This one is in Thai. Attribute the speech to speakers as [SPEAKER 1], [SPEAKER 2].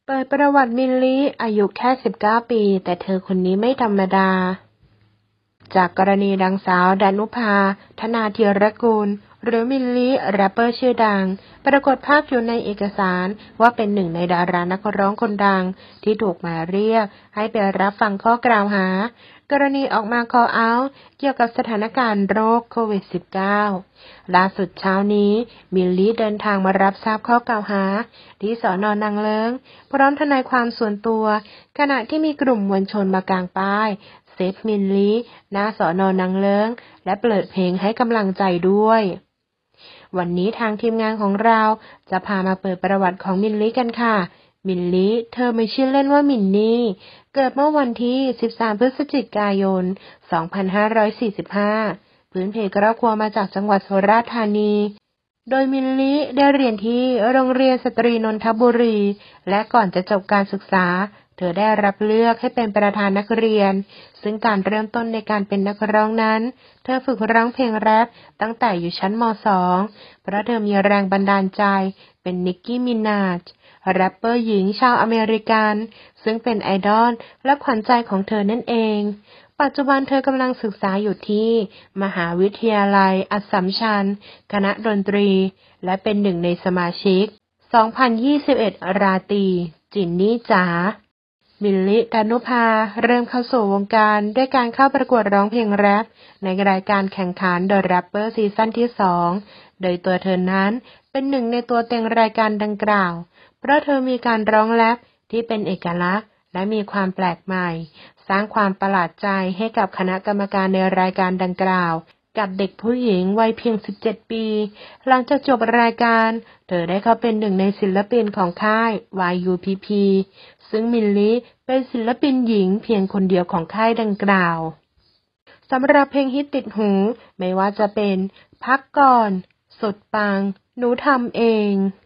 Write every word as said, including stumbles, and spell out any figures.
[SPEAKER 1] เปิดประวัติมิลลิอายุแค่สิบเก้าปีแต่เธอคนนี้ไม่ธรรมดาจากกรณีดังสาวดานุภาธนาธีรกูลหรือมิลลิแรปเปอร์ชื่อดังปรากฏภาพอยู่ในเอกสารว่าเป็นหนึ่งในดารานักร้องคนดังที่ถูกหมายเรียกให้ไปรับฟังข้อกล่าวหากรณีออกมา call out เกี่ยวกับสถานการณ์โรคโควิด สิบเก้า ล่าสุดเช้านี้มิลลิเดินทางมารับทราบข้อกล่าวหาที่สน.นางเลิ้งพร้อมทนายความส่วนตัวขณะที่มีกลุ่มมวลชนมากางป้ายเซฟมิลลิหน้าสน.นางเลิ้งและเปิดเพลงให้กำลังใจด้วยวันนี้ทางทีมงานของเราจะพามาเปิดประวัติของมิลลิกันค่ะมิลลิเธอมีชื่อเล่นว่ามินนี่เกิดเมื่อวันที่สิบสามพฤศจิกายนสองพันห้าร้อยสี่สิบห้าพื้นเพครอบครัวมาจากจังหวัดสุราษฎร์ธานีโดยมิลลิได้เรียนที่โรงเรียนสตรีนนทบุรีและก่อนจะจบการศึกษาเธอได้รับเลือกให้เป็นประธานนักเรียนซึ่งการเริ่มต้นในการเป็นนักร้องนั้นเธอฝึกร้องเพลงแรปตั้งแต่อยู่ชั้นม สอง เพราะเธอมีแรงบันดาลใจเป็นนิกกี้มินาจแรปเปอร์หญิงชาวอเมริกันซึ่งเป็นไอดอลและขวัญใจของเธอนั่นเองปัจจุบันเธอกำลังศึกษาอยู่ที่มหาวิทยาลัยอัสสัมชัญคณะดนตรีและเป็นหนึ่งในสมาชิกสองพันยี่สิบเอ็ดราตรีจินนี่จ๋ามิลลิดานุภาเริ่มเข้าสู่วงการด้วยการเข้าประกวดร้องเพลงแรปในรายการแข่งขัน The Rapper ซีซั่นที่สองโดยตัวเธอนั้นเป็นหนึ่งในตัวเต็งรายการดังกล่าวเพราะเธอมีการร้องแรปที่เป็นเอกลักษณ์และมีความแปลกใหม่สร้างความประหลาดใจให้กับคณะกรรมการในรายการดังกล่าวกับเด็กผู้หญิงวัยเพียงสิบเจ็ดปีหลังจากจบรายการเธอได้เข้าเป็นหนึ่งในศิลปินของค่าย วาย ยู พี พี ซึ่งมิลลิเป็นศิลปินหญิงเพียงคนเดียวของค่ายดังกล่าวสำหรับเพลงฮิตติดหูไม่ว่าจะเป็นพักก่อนสุดปังหนูทำเอง